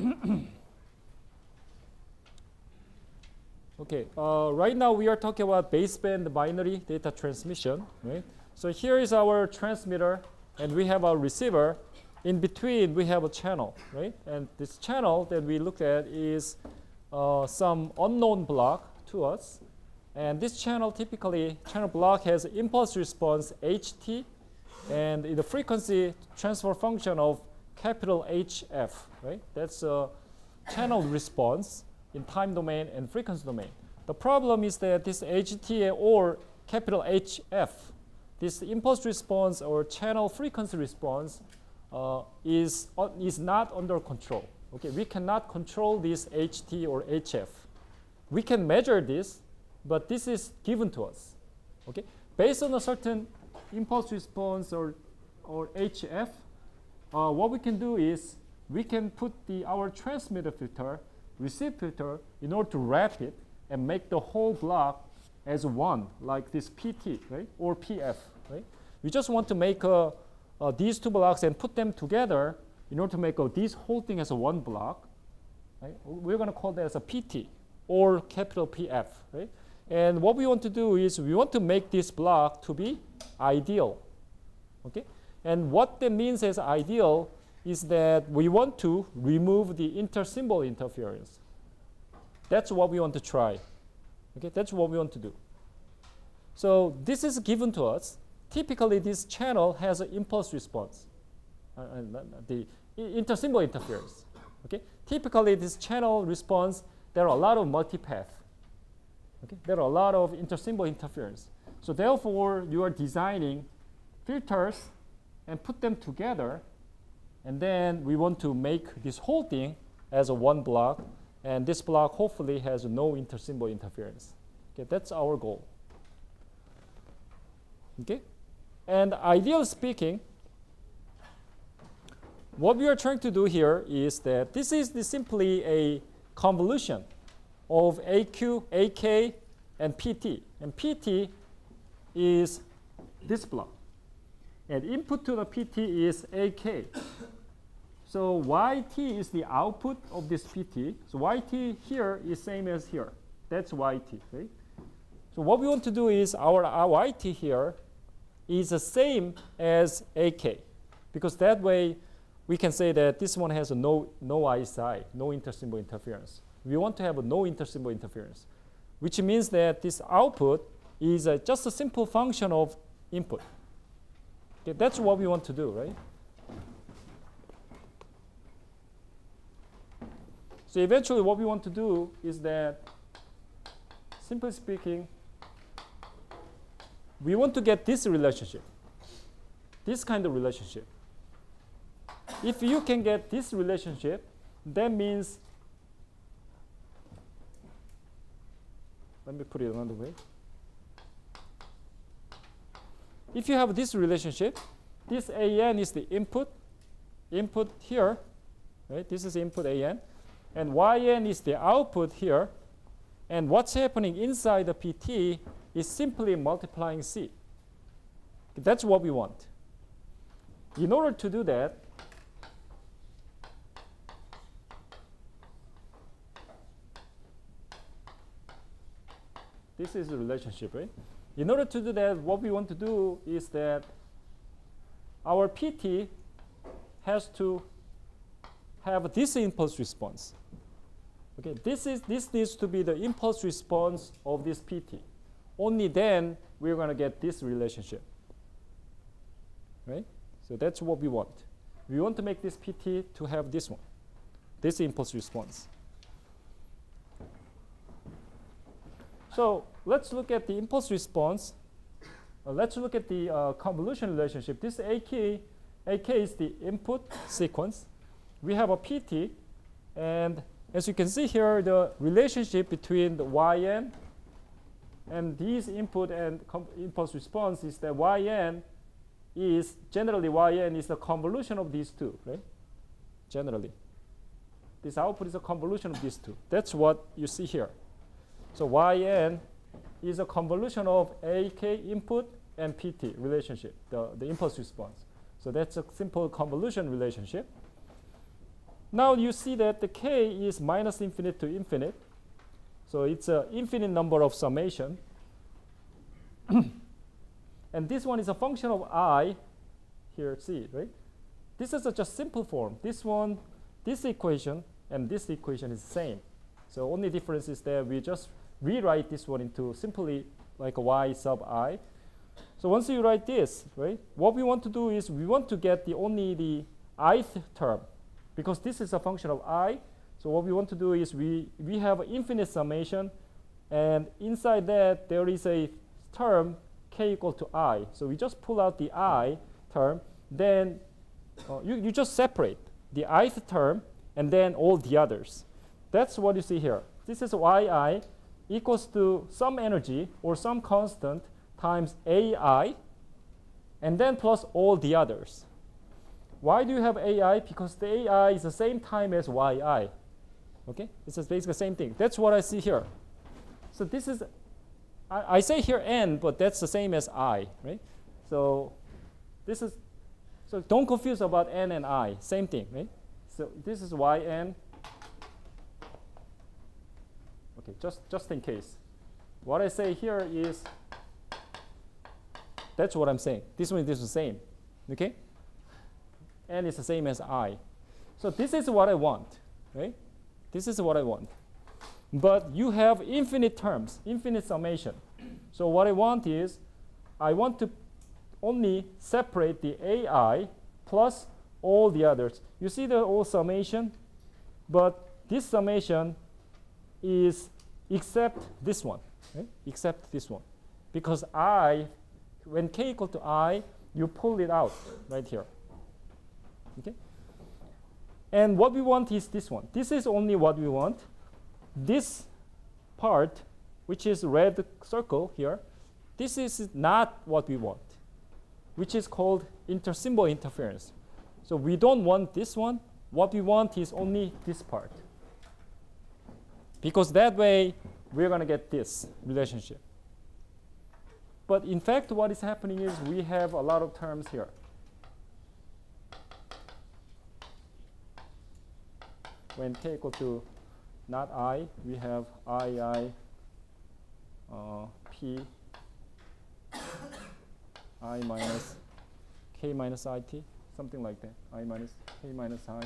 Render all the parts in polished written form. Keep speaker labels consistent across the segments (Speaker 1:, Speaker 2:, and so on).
Speaker 1: Okay, right now we are talking about baseband binary data transmission, right? So here is our transmitter, and we have our receiver. In between, we have a channel, right? And this channel that we look at is some unknown block to us. And this channel, typically, channel block has impulse response HT, and the frequency transfer function of capital HF, right? That's a channel response in time domain and frequency domain. The problem is that this HT or capital HF, this impulse response or channel frequency response is not under control. Okay, we cannot control this HT or HF. We can measure this, but this is given to us. Okay, based on a certain impulse response or HF, what we can do is we can put our transmitter filter, receive filter, in order to wrap it and make the whole block as one, like this PT, right, or PF, right? We just want to make these two blocks and put them together in order to make this whole thing as a one block. Right? We're going to call that as a PT or capital PF, right? And what we want to do is we want to make this block to be ideal. Okay? And what that means as ideal is that we want to remove the intersymbol interference. That's what we want to try. Okay? That's what we want to do. So this is given to us. Typically, this channel has an impulse response, the intersymbol interference. Okay? Typically, this channel response, there are a lot of multipath. Okay? There are a lot of intersymbol interference. So therefore, you are designing filters and put them together. And then we want to make this whole thing as a one block. And this block hopefully has no intersymbol interference. Okay? That's our goal. Okay? And ideally speaking, what we are trying to do here is that this is simply a convolution of AQ, AK, and PT. And PT is this block. And input to the PT is AK. So YT is the output of this PT. So YT here is same as here. That's YT, right? So what we want to do is our YT here is the same as AK, because that way we can say that this one has a no ISI, no intersymbol interference. We want to have a no intersymbol interference, which means that this output is just a simple function of input. Okay, that's what we want to do, right? So eventually what we want to do is that, simply speaking, we want to get this relationship, this kind of relationship. If you can get this relationship, that means, let me put it another way. If you have this relationship, this AN is the input here, right? This is input AN, and YN is the output here, and what's happening inside the PT is simply multiplying C. That's what we want. In order to do that, this is the relationship, right? In order to do that, what we want to do is that our PT has to have this impulse response. Okay, this needs to be the impulse response of this PT. Only then we're going to get this relationship, right? So that's what we want. We want to make this PT to have this one, this impulse response. So let's look at the impulse response. Let's look at the convolution relationship. This AK is the input sequence. We have a PT, and as you can see here, the relationship between the YN and these input and impulse response is that YN is the convolution of these two, right? Generally. This output is a convolution of these two. That's what you see here. So YN is a convolution of AK input and PT relationship, the impulse response. So that's a simple convolution relationship. Now you see that the k is minus infinite to infinite. So it's an infinite number of summation. And this one is a function of I, here c, right? This is a just simple form. This one, this equation, and this equation is the same. So only difference is that we just rewrite this one into simply like a y sub I. So once you write this, right, what we want to do is we want to get only the ith term, because this is a function of I. So what we want to do is we have an infinite summation, and inside that there is a term k equal to I. So we just pull out the I term, then you just separate the ith term and then all the others. That's what you see here. This is yi equals to some energy or some constant times ai, and then plus all the others. Why do you have ai? Because the ai is the same time as yi. Okay, it's just basically the same thing. That's what I see here. So this is, I say here n, but that's the same as I, right? So this is, so don't confuse about n and I, same thing, right? So this is yn. Okay, just in case. What I say here is, that's what I'm saying. This one is the same, okay? N is the same as I. So this is what I want, right? This is what I want. But you have infinite terms, infinite summation. So what I want is, I want to only separate the ai plus all the others. You see the whole summation, but this summation is except this one, right? Except this one. Because I, when k equal to I, you pull it out right here. Okay? And what we want is this one. This is only what we want. This part, which is red circle here, this is not what we want, which is called intersymbol interference. So we don't want this one. What we want is only this part. Because that way, we're going to get this relationship. But in fact, what is happening is we have a lot of terms here. When k equal to not I, we have II, P, I minus k minus IT, something like that. I minus k minus I.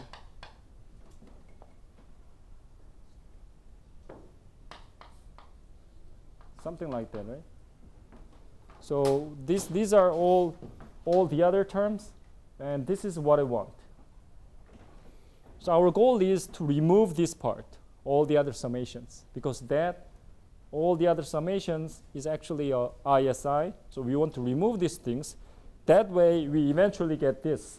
Speaker 1: Something like that, right? So these are all the other terms, and this is what I want. So our goal is to remove this part, all the other summations, because that all the other summations is actually a ISI. So we want to remove these things. That way we eventually get this.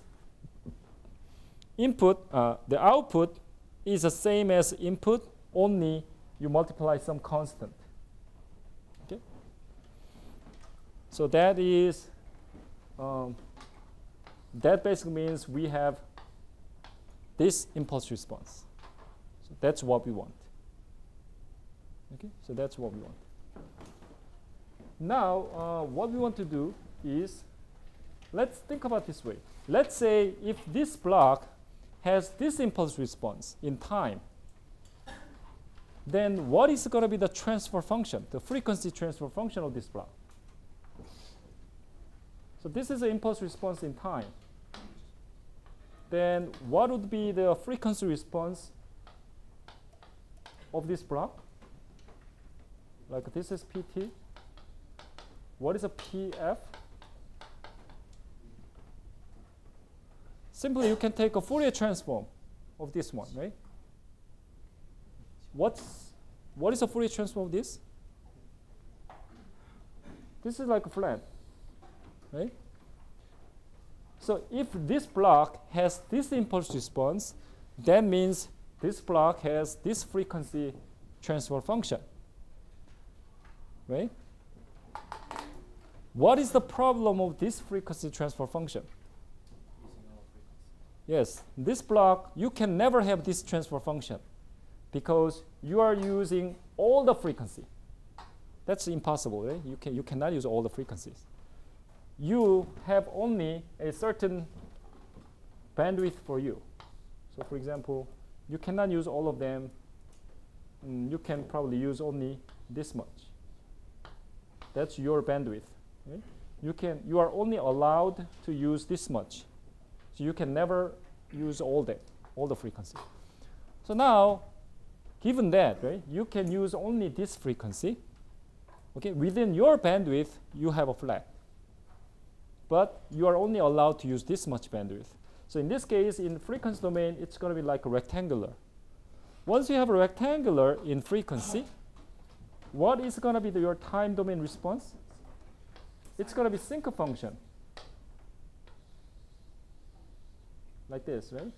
Speaker 1: Input, the output is the same as input, only you multiply some constant. Okay? So that is, that basically means we have this impulse response. So that's what we want. Okay, so that's what we want. Now, what we want to do is, let's think about this way. Let's say if this block has this impulse response in time, then what is going to be the transfer function, the frequency transfer function of this block? So this is an impulse response in time. Then what would be the frequency response of this block? Like this is PT. What is a PF? Simply you can take a Fourier transform of this one, right? What is a Fourier transform of this? This is like a flat, right? So if this block has this impulse response, that means this block has this frequency transfer function, right? What is the problem of this frequency transfer function? Yes, this block, you can never have this transfer function because you are using all the frequency. That's impossible, right? You cannot use all the frequencies. You have only a certain bandwidth for you. So for example, you cannot use all of them. You can probably use only this much. That's your bandwidth. Right? You are only allowed to use this much. So you can never use all the frequency. So now, given that, right, you can use only this frequency. Okay, within your bandwidth, you have a flat. But you are only allowed to use this much bandwidth. So in this case, in the frequency domain, it's going to be like a rectangular. Once you have a rectangular in frequency, what is going to be your time domain response? It's going to be sinc function. Like this, right?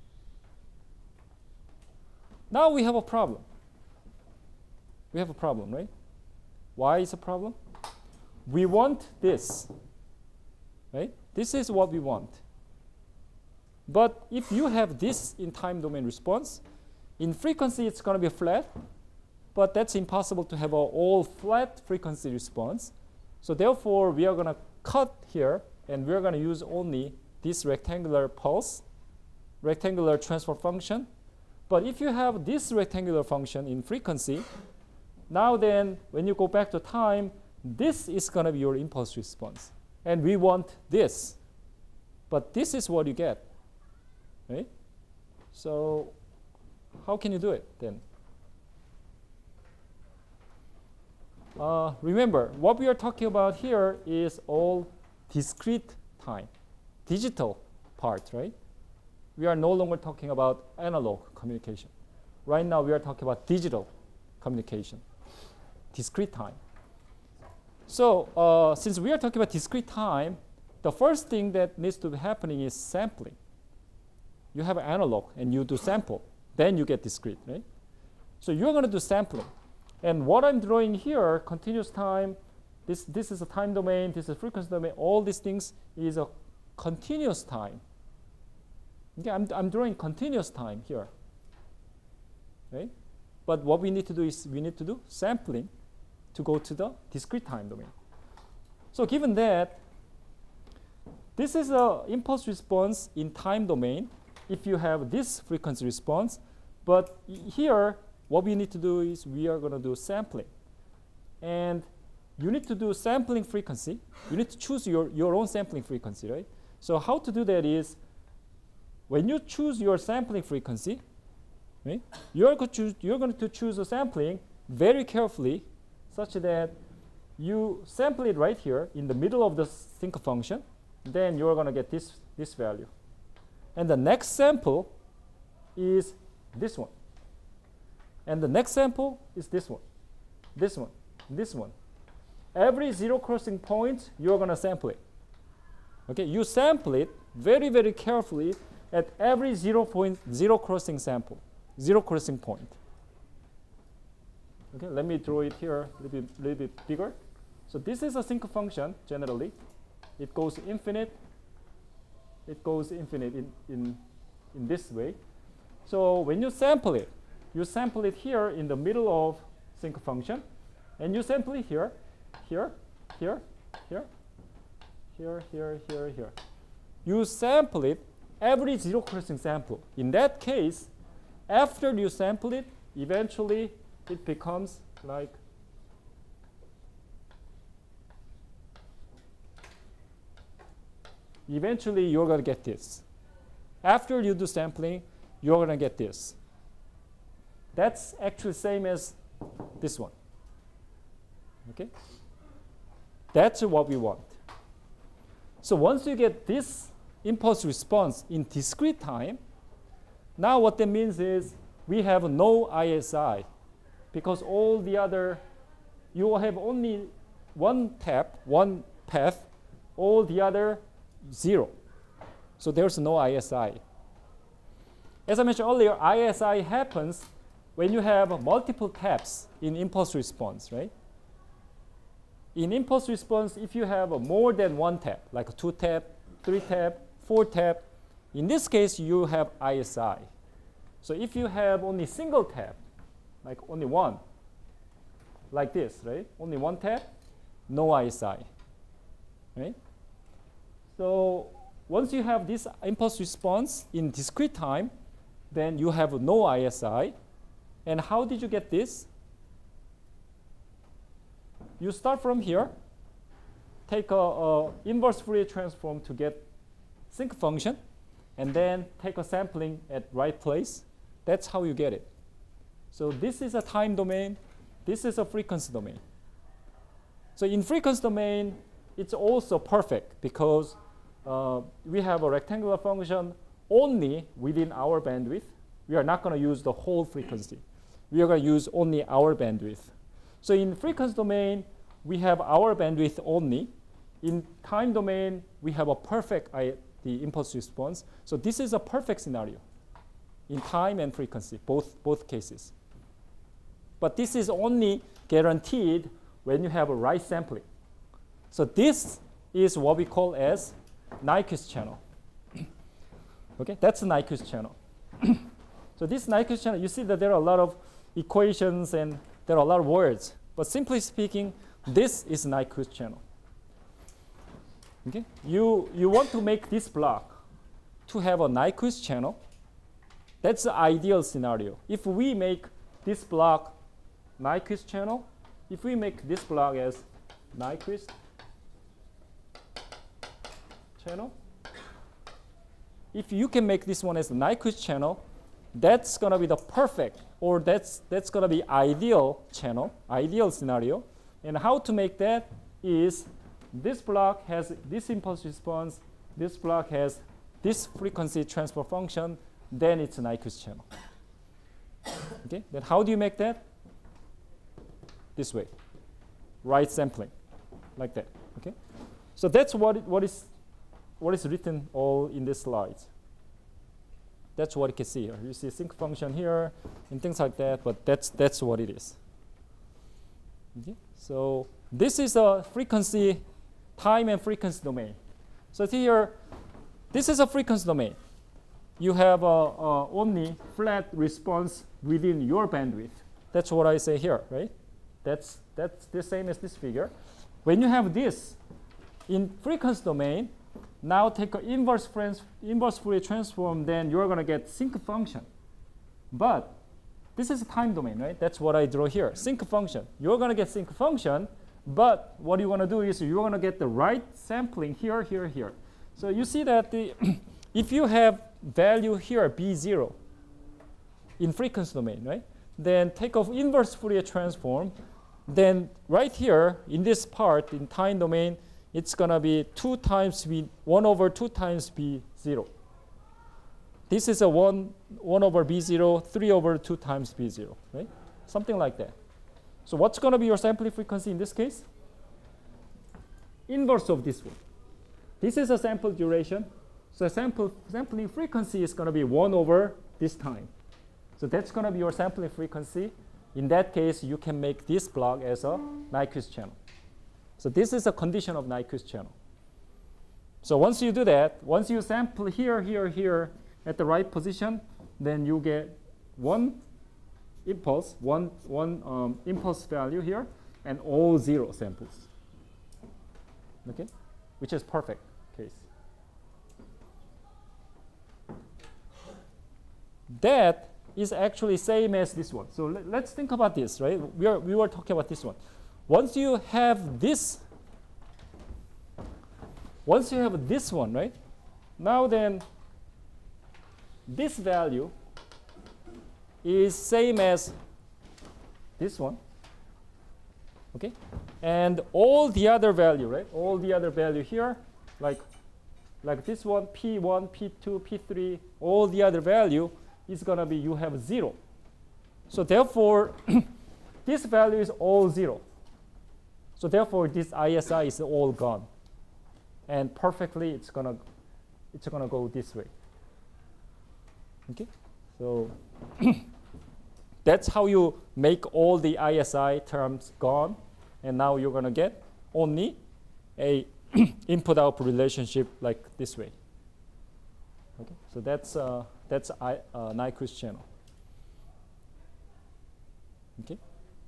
Speaker 1: Now we have a problem. We have a problem, right? Why is a problem? We want this, right? This is what we want. But if you have this in time domain response, in frequency it's going to be flat, but that's impossible to have an all flat frequency response. So therefore, we are going to cut here, and we're going to use only this rectangular pulse, rectangular transfer function. But if you have this rectangular function in frequency, now then, when you go back to time, this is going to be your impulse response. And we want this. But this is what you get. Right? So how can you do it then? Remember, what we are talking about here is all discrete time, digital part, right? We are no longer talking about analog communication. Right now, we are talking about digital communication, discrete time. So since we are talking about discrete time, the first thing that needs to be happening is sampling. You have analog, and you do sample. Then you get discrete, right? So you're going to do sampling. And what I'm drawing here, continuous time, this is a time domain, this is a frequency domain, all these things is a continuous time. Okay, I'm drawing continuous time here. Right? But what we need to do is we need to do sampling to go to the discrete time domain. So given that, this is an impulse response in time domain if you have this frequency response. But here, what we need to do is we are going to do sampling. And you need to do sampling frequency. You need to choose your own sampling frequency, right? So how to do that is, when you choose your sampling frequency, right, you're going to choose a sampling very carefully such that you sample it right here in the middle of the sinc function. Then you're going to get this value. And the next sample is this one. And the next sample is this one, this one, this one. Every zero crossing point, you're going to sample it. Okay, you sample it very, very carefully at every zero crossing sample, zero crossing point. Okay, let me draw it here a little bit bigger. So this is a sinc function generally. It goes infinite. It goes infinite in this way. So when you sample it here in the middle of sinc function, and you sample it here, here, here, here, here, here, here, here. You sample it every zero crossing sample. In that case, after you sample it, eventually it becomes like eventually you're going to get this. After you do sampling, you're going to get this. That's actually same as this one. Okay? That's what we want. So once you get this impulse response in discrete time, now what that means is we have no ISI, because all the other, you will have only one tap, one path, all the other zero. So there's no ISI. As I mentioned earlier, ISI happens when you have multiple taps in impulse response, right? In impulse response, if you have more than one tap, like a 2 tap, 3 tap, 4 tap, in this case, you have ISI. So if you have only single tap, like only one, like this, right? Only one tap, no ISI, right? So once you have this impulse response in discrete time, then you have no ISI. And how did you get this? You start from here, take a inverse Fourier transform to get sinc function, and then take a sampling at right place. That's how you get it. So this is a time domain. This is a frequency domain. So in frequency domain, it's also perfect because we have a rectangular function only within our bandwidth. We are not going to use the whole frequency. We are going to use only our bandwidth. So in frequency domain, we have our bandwidth only. In time domain, we have a perfect the impulse response. So this is a perfect scenario in time and frequency, both cases. But this is only guaranteed when you have a right sampling. So this is what we call as Nyquist channel. Okay, that's a Nyquist channel. So this Nyquist channel, you see that there are a lot of equations and there are a lot of words. But simply speaking, this is Nyquist channel. Okay, you want to make this block to have a Nyquist channel. That's the ideal scenario. If we make this block Nyquist channel, if we make this block as Nyquist channel, if you can make this one as a Nyquist channel, that's going to be the perfect, or that's going to be ideal channel, ideal scenario. And how to make that is this block has this impulse response, this block has this frequency transfer function, then it's a Nyquist channel. Okay, then how do you make that? This way, right sampling, like that. Okay, so that's what is written all in these slides. That's what you can see here. You see sinc function here and things like that, but that's what it is. Okay, so this is a frequency, time and frequency domain. So here, this is a frequency domain. You have only flat response within your bandwidth. That's what I say here, right? That's the same as this figure. When you have this in frequency domain, now take an inverse Fourier transform, then you're going to get sinc function. But this is a time domain, right? That's what I draw here, sinc function. You're going to get sinc function, but what you want to do is you're going to get the right sampling here, here, here. So you see that if you have value here, B0, in frequency domain, right? Then take off inverse Fourier transform. Then right here, in this part, in time domain, it's going to be 2 times B, 1 over 2 times B0. This is a 1 over B0, 3 over 2 times B0, right? Something like that. So what's going to be your sampling frequency in this case? Inverse of this one. This is a sample duration. So sampling frequency is going to be 1 over this time. So that's going to be your sampling frequency. In that case, you can make this block as a Nyquist channel. So this is a condition of Nyquist channel. So once you do that, once you sample here, here, here at the right position, then you get one impulse, one impulse value here, and all 0 samples. Okay, which is perfect case. That is actually same as this one. So let's think about this, right? We were talking about this one. Once you have this one, right? Now then, this value is same as this one, okay? And all the other value, right? All the other value here, like this one, P1, P2, P3, all the other value is going to be you have 0. So therefore, this value is all 0. So therefore, this ISI is all gone. And perfectly, it's gonna go this way. Okay, so that's how you make all the ISI terms gone, and now you're gonna get only a input-output relationship like this way. Okay, so that's Nyquist channel. Okay.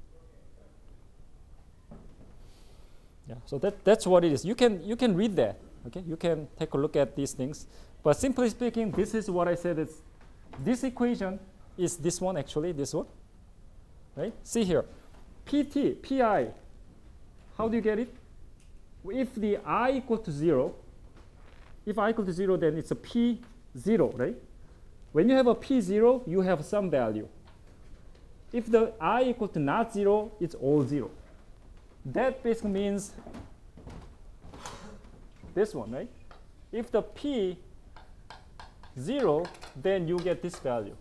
Speaker 1: Yeah, so that's what it is. You can read that. Okay, you can take a look at these things. But simply speaking, this is what I said. this equation is this one actually, this one, right? See here, PT, PI, how do you get it? If the I equal to 0, if I equal to 0, then it's a P0, right? When you have a P0, you have some value. If the I equal to not 0, it's all 0. That basically means this one, right? If the P 0, then you get this value.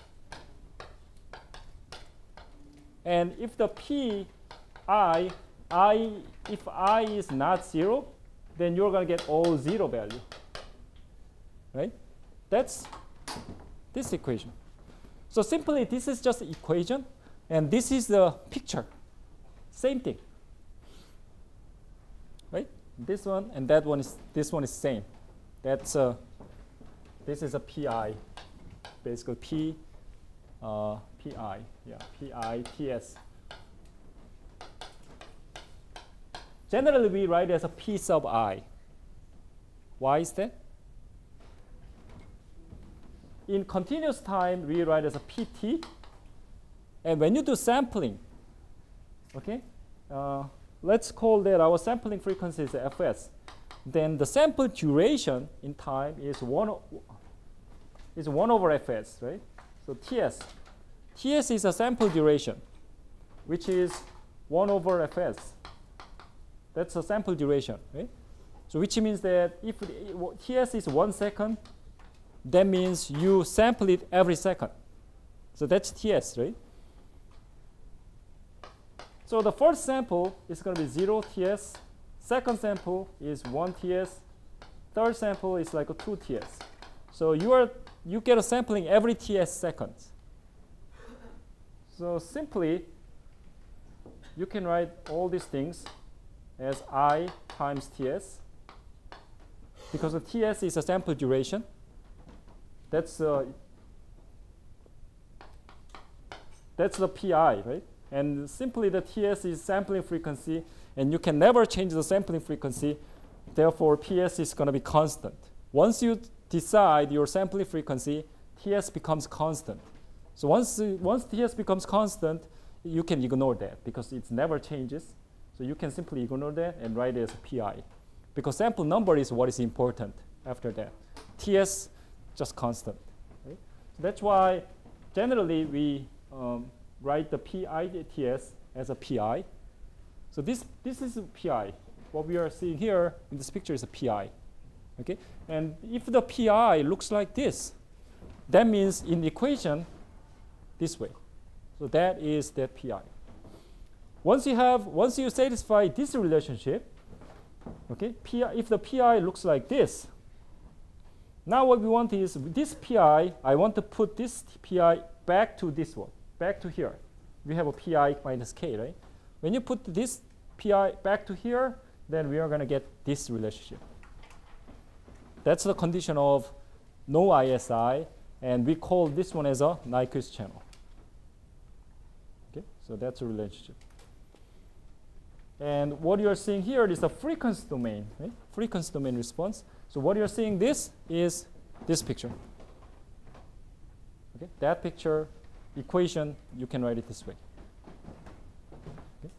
Speaker 1: And if the P if I is not 0, then you're going to get all 0 value. Right? That's this equation. So simply, this is just an equation, and this is the picture. Same thing. Right? This one and that one is, this one is same. That's this is a PI, basically PI, yeah, PI, TS. Generally, we write as a P sub I. Why is that? In continuous time, we write as a PT. And when you do sampling, okay, let's call that our sampling frequency is Fs. Then the sample duration in time is 1 over Fs, right? So TS. TS is a sample duration, which is 1 over Fs. That's a sample duration, right? So which means that if TS is 1 second, that means you sample it every second. So that's TS, right? So the first sample is going to be 0 TS. Second sample is 1 TS. Third sample is like a 2 TS. So you get a sampling every TS seconds. So simply, you can write all these things as I times TS, because the TS is a sample duration. That's the PI, right? And simply the TS is sampling frequency, and you can never change the sampling frequency. Therefore, PS is going to be constant. Once you decide your sampling frequency, TS becomes constant. So once TS becomes constant, you can ignore that because it never changes. So you can simply ignore that and write it as PI. Because sample number is what is important after that. TS, just constant. Right? So that's why generally we write the PI TS as a PI. So this is a PI. What we are seeing here in this picture is a PI. Okay? And if the PI looks like this, that means in the equation this way. So that is that PI. Once you satisfy this relationship, okay, PI, if the PI looks like this, now what we want is this PI, I want to put this PI back to this one, back to here. We have a PI minus K, right? When you put this PI back to here, then we are going to get this relationship. That's the condition of no ISI, and we call this one as a Nyquist channel. Okay, so that's a relationship. And what you are seeing here is the frequency domain, right? Frequency domain response. So what you are seeing this is this picture. Okay, that picture equation, you can write it this way. Okay.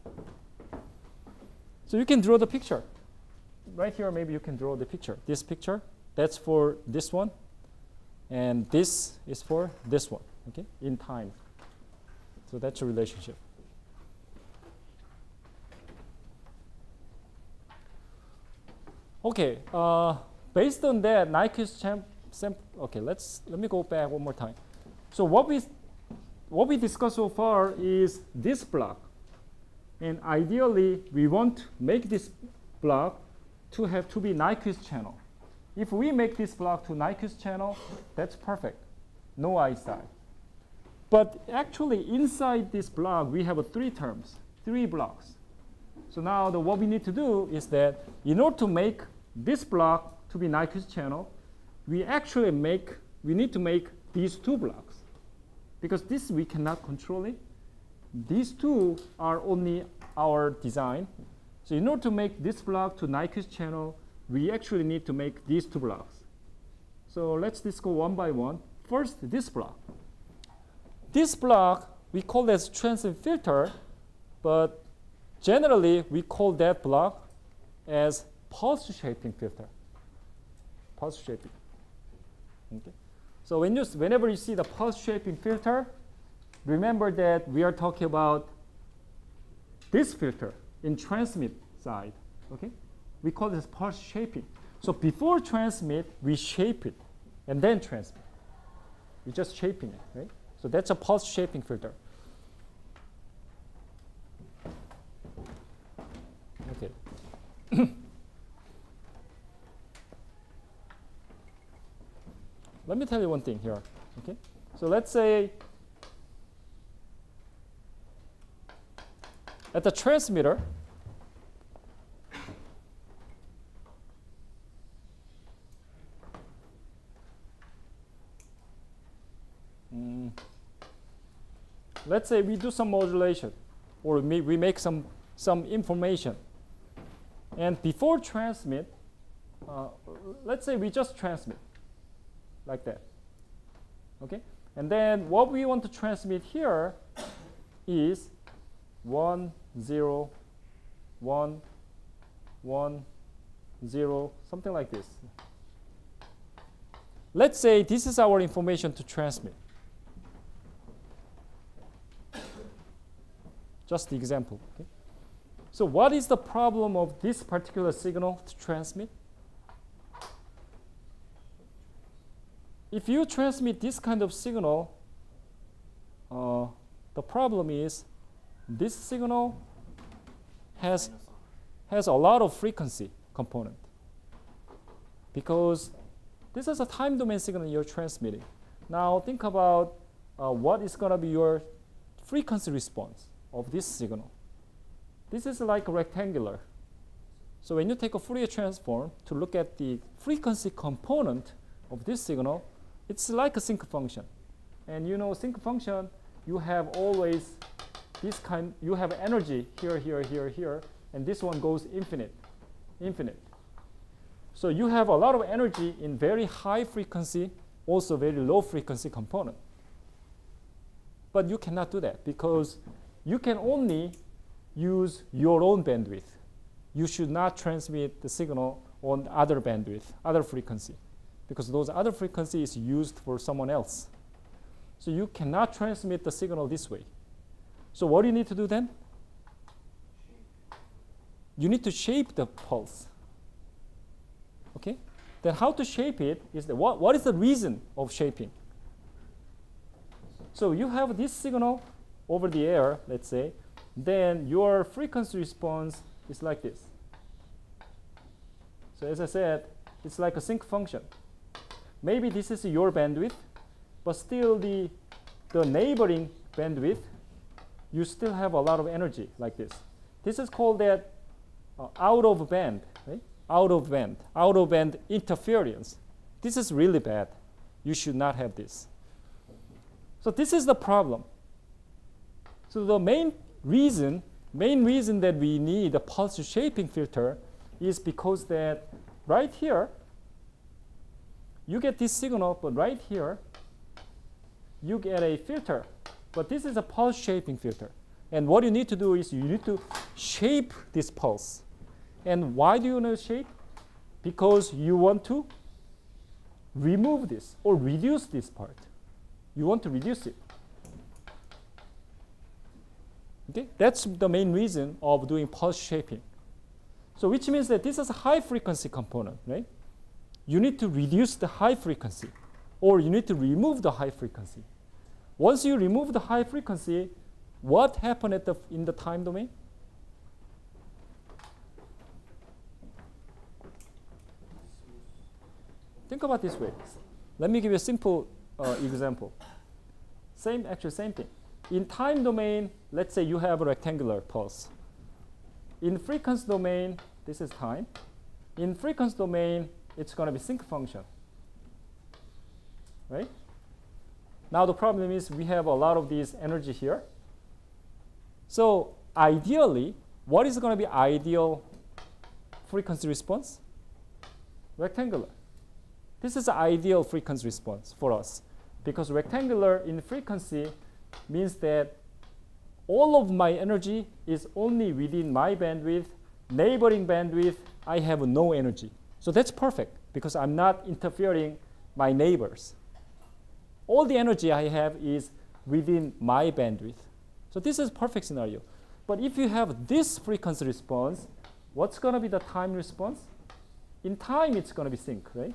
Speaker 1: So you can draw the picture. Right here, maybe you can draw the picture. This picture, that's for this one. And this is for this one, okay, in time. So that's a relationship. Okay, based on that, Nyquist okay, let me go back one more time. So what we discussed so far is this block. And ideally, we want to make this block to be Nyquist channel. If we make this block to Nyquist channel, that's perfect. No ISI. But actually, inside this block, we have three terms, 3 blocks. So now what we need to do is that in order to make this block to be Nyquist channel, we need to make these 2 blocks. Because this we cannot control it. These 2 are only our design. So in order to make this block to Nyquist channel, we actually need to make these 2 blocks. So let's just go one by one. first, this block. This block, we call this transmit filter, but generally, we call that block as pulse shaping filter. Pulse shaping. Okay. So whenever you see the pulse shaping filter, remember that we are talking about this filter in transmit side. Okay. We call this pulse shaping. So before transmit, we shape it, and then transmit. We're just shaping it, right? So that's a pulse shaping filter. Okay. Let me tell you one thing here. Okay. So let's say at the transmitter, let's say we do some modulation, or we make some information. And before transmit, let's say we just transmit like that. Okay? And then what we want to transmit here is 1, 0, 1, 1, 0, something like this. Let's say this is our information to transmit. Just the example. Okay? So what is the problem of this particular signal to transmit? If you transmit this kind of signal, the problem is this signal has a lot of frequency component, because this is a time domain signal you're transmitting. Now think about what is going to be your frequency response of this signal. This is like rectangular. So when you take a Fourier transform to look at the frequency component of this signal, it's like a sinc function. And you know, sinc function, you have always this kind, you have energy here, here, here, here, and this one goes infinite, infinite. So you have a lot of energy in very high frequency, also very low frequency component. But you cannot do that because you can only use your own bandwidth. You should not transmit the signal on other bandwidth, other frequency, because those other frequency is used for someone else. So you cannot transmit the signal this way. So what do you need to do then? You need to shape the pulse. Okay? Then how to shape it is what is the reason of shaping? So you have this signal over the air, let's say, then your frequency response is like this. So as I said, it's like a sinc function. Maybe this is your bandwidth, but still the neighboring bandwidth, you still have a lot of energy like this. This is called that out of band, right? Out of band interference. This is really bad. You should not have this. So this is the problem. So the main reason that we need a pulse shaping filter is because that right here, you get this signal, but right here, you get a filter. But this is a pulse shaping filter. And what you need to do is you need to shape this pulse. And why do you want to shape? Because you want to remove this or reduce this part. You want to reduce it. Okay? That's the main reason of doing pulse shaping. So which means that this is a high frequency component, right? You need to reduce the high frequency, or you need to remove the high frequency. Once you remove the high frequency, what happened in the time domain? Think about this way. Let me give you a simple example. Same thing. In time domain, let's say you have a rectangular pulse. In frequency domain, this is time. In frequency domain, it's going to be sinc function, right? Now the problem is we have a lot of this energy here. So ideally, what is going to be ideal frequency response? Rectangular. This is the ideal frequency response for us. because rectangular in frequency means that all of my energy is only within my bandwidth. Neighboring bandwidth, I have no energy. So that's perfect because I'm not interfering my neighbors. All the energy I have is within my bandwidth. So this is a perfect scenario. But if you have this frequency response, what's going to be the time response? In time, it's going to be sync, right?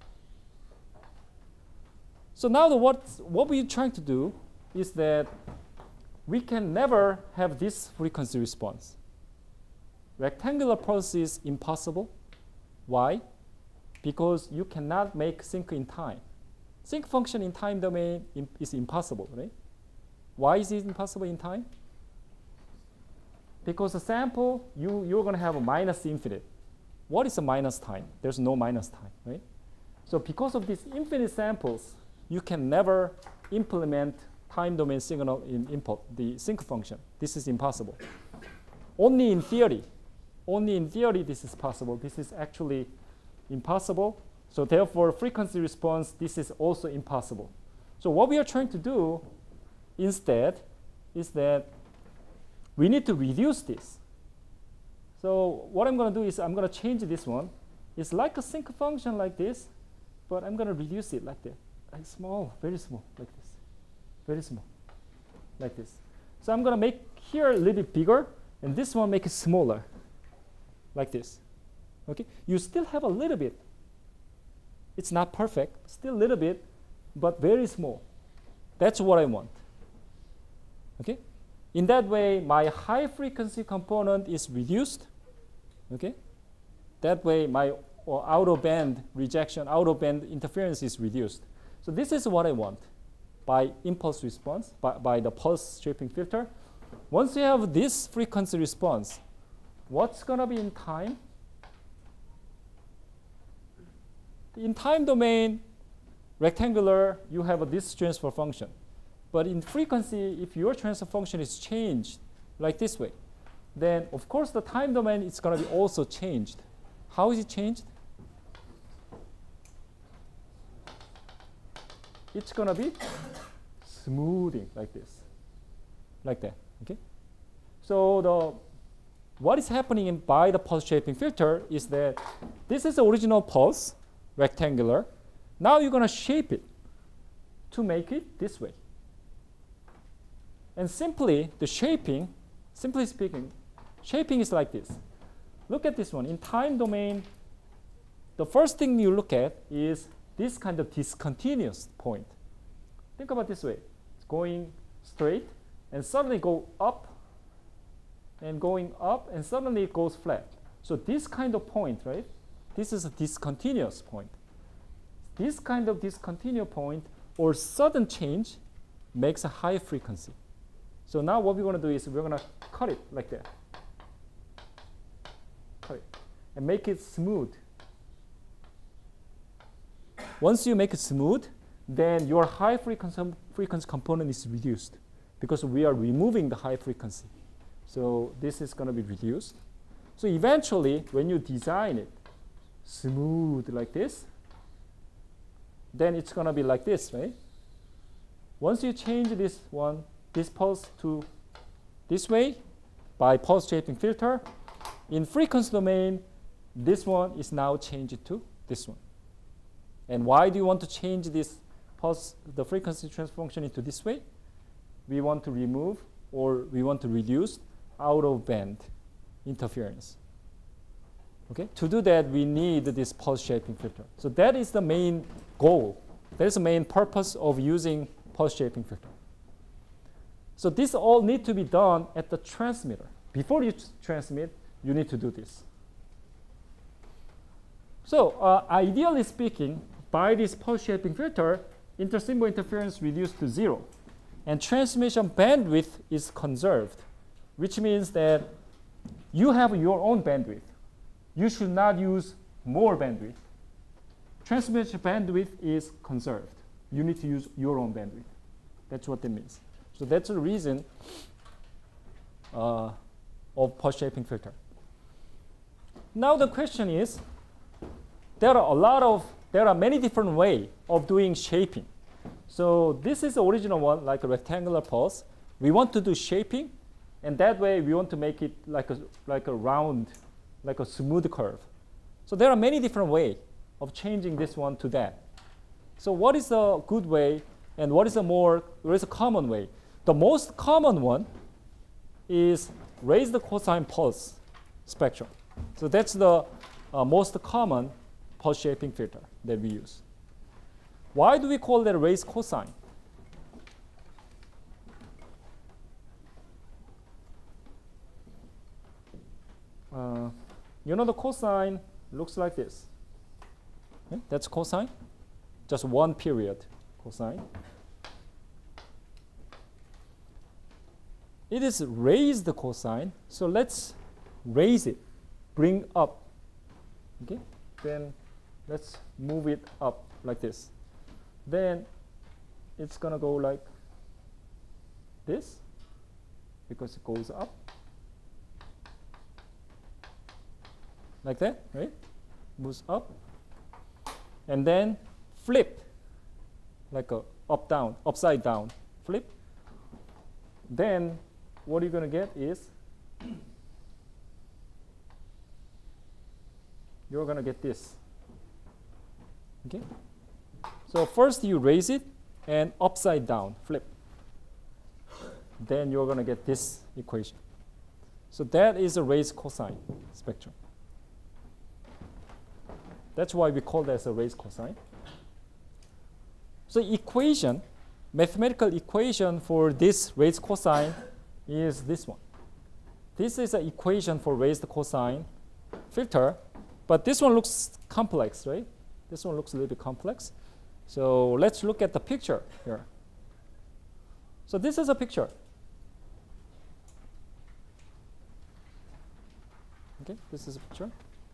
Speaker 1: So now what we're trying to do is that we can never have this frequency response. Rectangular pulse is impossible. Why? Because you cannot make sync in time. Sync function in time domain is impossible, right? Why is it impossible in time? Because the sample, you're going to have a minus infinite. What is a minus time? There's no minus time, right? So because of these infinite samples, you can never implement time domain signal in input, the sync function. This is impossible. Only in theory this is possible. This is actually impossible. So therefore, frequency response, this is also impossible. So what we are trying to do instead is that we need to reduce this. So what I'm going to do is I'm going to change this one. It's like a sync function like this, but I'm going to reduce it like that. Like small, very small, like this. Very small, like this. So I'm going to make here a little bit bigger, and this one make it smaller, like this. Okay? You still have a little bit. It's not perfect, still a little bit, but very small. That's what I want. Okay? In that way, my high frequency component is reduced. Okay? That way, my out of band rejection, out of band interference is reduced. So this is what I want by impulse response, by the pulse shaping filter. Once you have this frequency response, what's going to be in time? In time domain, rectangular, you have this transfer function. But in frequency, if your transfer function is changed like this way, then of course the time domain is going to be also changed. How is it changed? It's going to be smoothing like this, like that. Okay. So what is happening by the pulse shaping filter is that this is the original pulse, rectangular. Now you're going to shape it to make it this way. And simply the shaping, simply speaking, shaping is like this. Look at this one. In time domain, the first thing you look at is this kind of discontinuous point. Think about it this way. It's going straight and suddenly go up and going up and suddenly it goes flat. So this kind of point, right? This is a discontinuous point. This kind of discontinuous point or sudden change makes a high frequency. So now what we're going to do is we're going to cut it like that. Cut it and make it smooth. Once you make it smooth, then your high frequency component is reduced because we are removing the high frequency. So this is going to be reduced. So eventually, when you design it smooth like this, then it's going to be like this, right? Once you change this one, this pulse to this way by pulse shaping filter, in frequency domain, this one is now changed to this one. And why do you want to change this pulse, the frequency transfer function into this way? We want to remove or we want to reduce out of band interference. Okay? To do that, we need this pulse shaping filter. So that is the main goal. That is the main purpose of using pulse shaping filter. So this all need to be done at the transmitter. Before you transmit, you need to do this. So ideally speaking, by this pulse shaping filter, intersymbol interference reduced to 0. And transmission bandwidth is conserved, which means that you have your own bandwidth. You should not use more bandwidth. Transmission bandwidth is conserved. You need to use your own bandwidth. That's what that means. So that's the reason of pulse shaping filter. Now the question is, there are many different ways of doing shaping. So this is the original one, like a rectangular pulse. We want to do shaping, and that way we want to make it like a round, like a smooth curve. So there are many different ways of changing this one to that. So what is a good way, and what is a common way? The most common one is raised cosine pulse spectrum. So that's the most common pulse shaping filter that we use. Why do we call that raised cosine? You know, the cosine looks like this. Okay? That's cosine, just one period cosine. It is raised cosine, so let's raise it, bring up. Okay? Then let's move it up like this. Then it's going to go like this because it goes up. Like that, right? Moves up. And then flip, like a up, down, upside down, flip. Then what you're going to get is you're going to get this. Okay? So first you raise it and upside down, flip. Then you're going to get this equation. So that is a raised cosine spectrum. That's why we call that as a raised cosine. So equation, mathematical equation for this raised cosine is this one. This is an equation for raised cosine filter, but this one looks complex, right? This one looks a little bit complex. So let's look at the picture here. So this is a picture. Okay, this is a picture.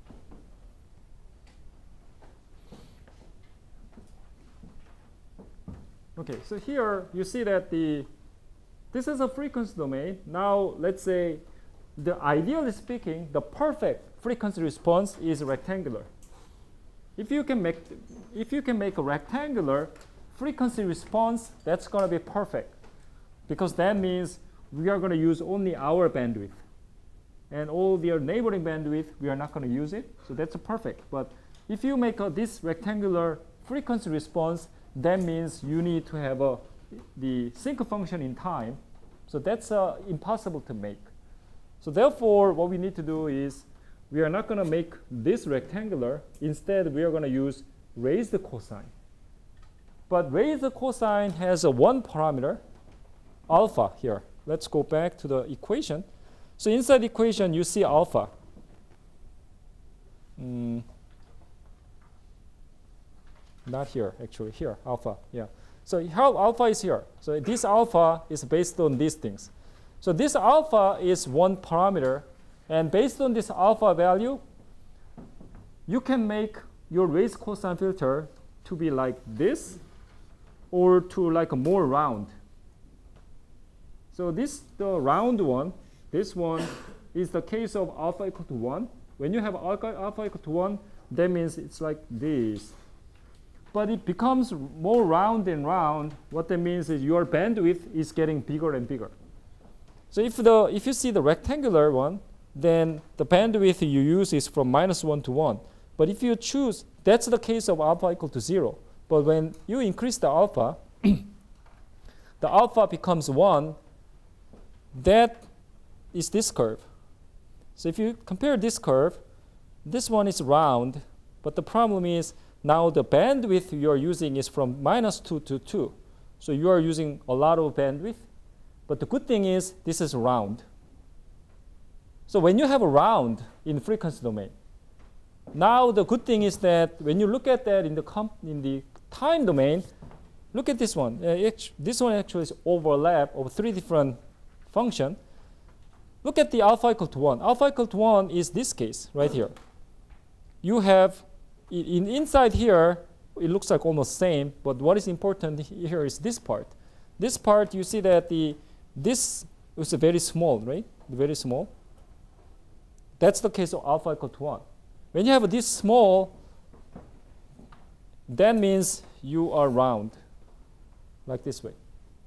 Speaker 1: Okay, so here you see that this is a frequency domain. Now let's say ideally speaking, the perfect frequency response is rectangular. If you can make a rectangular frequency response, that's going to be perfect, because that means we are going to use only our bandwidth, and all the neighboring bandwidth we are not going to use it. So that's a perfect. But if you make this rectangular frequency response, that means you need to have the sinc function in time. So that's impossible to make. So therefore, what we need to do is we are not going to make this rectangular. Instead, we are going to use raised cosine. But raised cosine has one parameter, alpha here. Let's go back to the equation. So inside the equation, you see alpha. Not here, actually, here, alpha, yeah. So how alpha is here? So this alpha is based on these things. So this alpha is one parameter, and based on this alpha value, you can make your raised cosine filter to be like this, or to like a more round. So the round one, this one is the case of alpha equal to 1. When you have alpha equal to 1, that means it's like this. But it becomes more round and round. What that means is your bandwidth is getting bigger and bigger. So if you see the rectangular one, then the bandwidth you use is from -1 to 1. But if you choose, that's the case of alpha equal to 0. But when you increase the alpha, the alpha becomes 1. That is this curve. So if you compare this curve, this one is round, but the problem is now the bandwidth you are using is from -2 to 2. So you are using a lot of bandwidth. But the good thing is this is round. So when you have a round in frequency domain, now the good thing is that when you look at that in the time domain, look at this one. This one actually is overlap of 3 different functions. Look at the alpha equal to 1. Alpha equal to 1 is this case right here. You have inside here, it looks like almost same, but what is important here is this part. This part, you see that this is very small, right? Very small. That's the case of alpha equal to 1. When you have this small, that means you are round. like this way.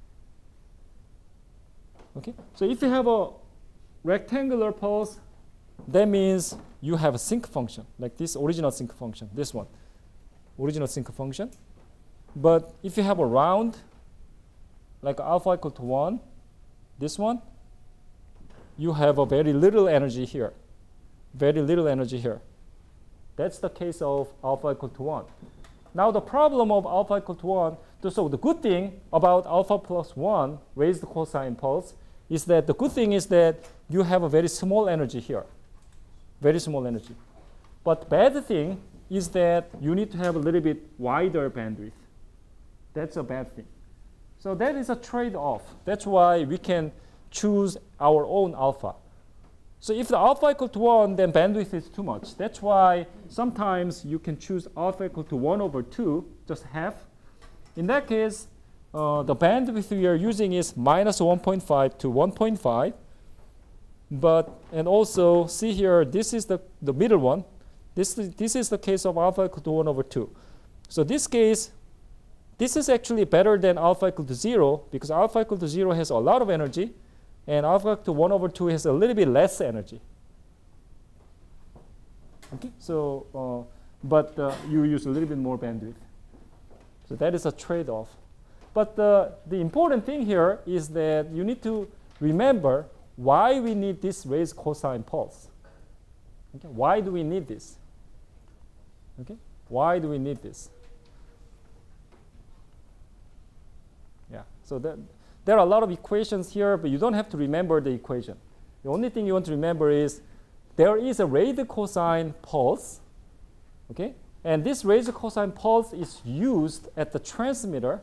Speaker 1: Okay, so if you have a rectangular pulse, that means you have a sinc function, like this original sinc function, this one, original sinc function. But if you have a round, like alpha equal to 1, this one, you have a very little energy here. Very little energy here. That's the case of alpha equal to 1. Now the problem of alpha equal to 1, so the good thing about alpha plus 1 raised cosine pulse is that the good thing is that you have a very small energy here. Very small energy. But bad thing is that you need to have a little bit wider bandwidth. That's a bad thing. So that is a trade-off. That's why we can choose our own alpha. So if the alpha equal to 1, then bandwidth is too much. That's why sometimes you can choose alpha equal to 1/2, just half. In that case, the bandwidth we are using is minus 1.5 to 1.5. And also, see here, this is the middle one. This is the case of alpha equal to 1/2. So this case, this is actually better than alpha equal to 0 because alpha equal to 0 has a lot of energy. And alpha equal to 1/2 has a little bit less energy. Okay, so but you use a little bit more bandwidth. So that is a trade-off. But the important thing here is that you need to remember why we need this raised cosine pulse. Okay, why do we need this? Okay, why do we need this? Yeah, so there are a lot of equations here, but you don't have to remember the equation. The only thing you want to remember is there is a raised cosine pulse, okay? And this raised cosine pulse is used at the transmitter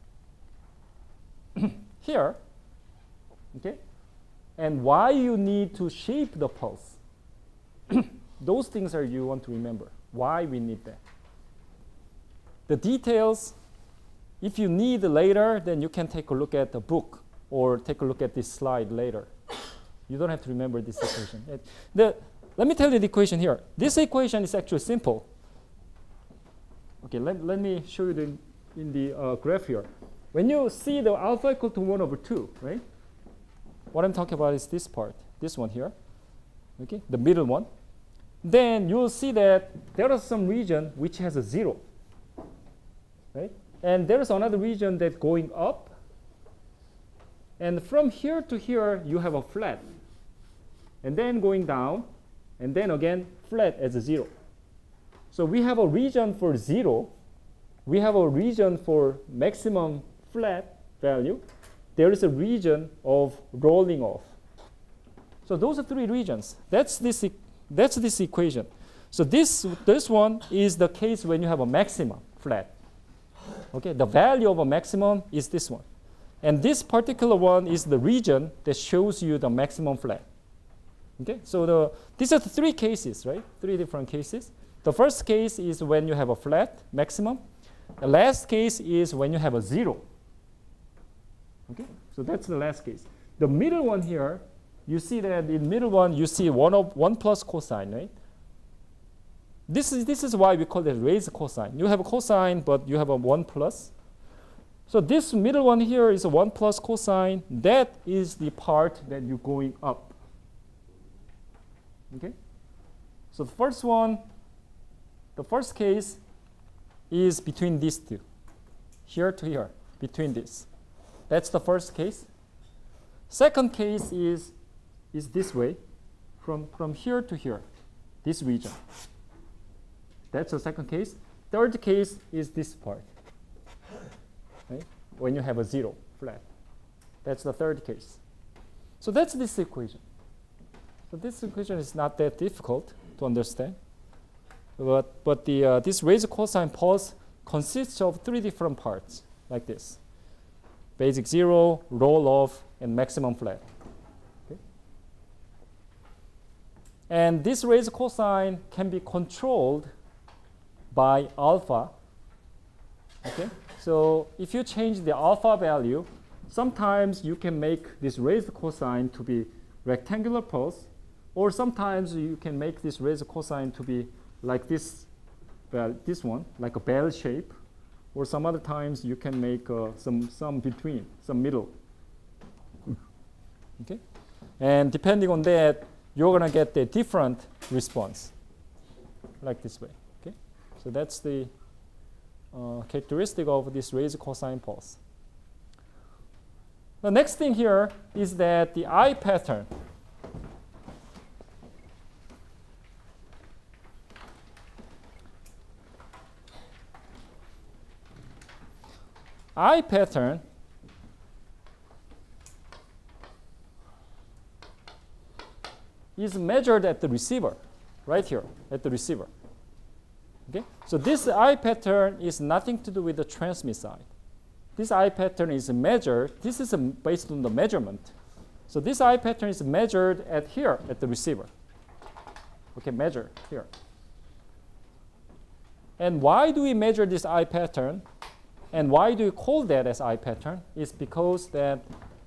Speaker 1: here, okay? And why you need to shape the pulse. Those things are you want to remember, why we need that. The details, if you need later, then you can take a look at the book or take a look at this slide later. You don't have to remember this equation. Let me tell you the equation here. This equation is actually simple. Okay, let me show you in the graph here. When you see the alpha equal to 1/2, right? What I'm talking about is this part, this one here, okay, the middle one. Then you'll see that there is some region which has a 0, right? And there is another region that's going up. And from here to here, you have a flat. And then going down, and then again, flat as a 0. So we have a region for 0. We have a region for maximum flat value. There is a region of rolling off. So those are 3 regions. That's this equation. So this one is the case when you have a maximum flat. Okay, the value of a maximum is this one. And this particular one is the region that shows you the maximum flat. Okay, so these are the 3 cases, right? 3 different cases. The first case is when you have a flat maximum. The last case is when you have a 0. Okay, so that's the last case. The middle one here, you see that in middle one, you see 1 plus cosine, right? This is why we call it raised cosine. You have a cosine, but you have a 1 plus. So this middle one here is a 1 plus cosine. That is the part that you're going up. Okay? So the first case is between these two. Here to here, between this. That's the first case. Second case is this way, from here to here, this region. That's the second case. Third case is this part, right? When you have a 0 flat. That's the third case. So that's this equation. So this equation is not that difficult to understand. But this raised cosine pulse consists of 3 different parts, like this. Basic 0, roll off, and maximum flat. Okay? And this raised cosine can be controlled by alpha. Okay? So if you change the alpha value, sometimes you can make this raised cosine to be rectangular pulse, or sometimes you can make this raised cosine to be like this one, like a bell shape, or some other times you can make some between, some middle. Okay, and depending on that, you're gonna get a different response, like this way. Okay, so that's the characteristic of this raised cosine pulse. The next thing here is that the eye pattern. Eye pattern is measured at the receiver, right here at the receiver. Okay, so this eye pattern is nothing to do with the transmit side. This eye pattern is measured. This is based on the measurement. So this eye pattern is measured at here at the receiver. Okay, measure here. And why do we measure this eye pattern? And why do we call that as eye pattern? Is because that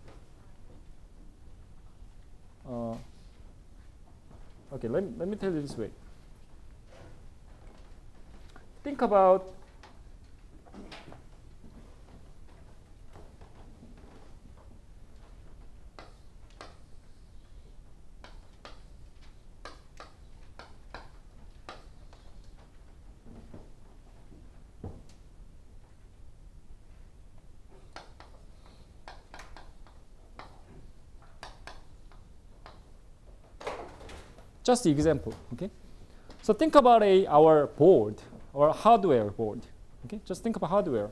Speaker 1: okay, let me tell you this way. Think about just the example, okay? So think about our board or hardware board, okay? Just think about hardware.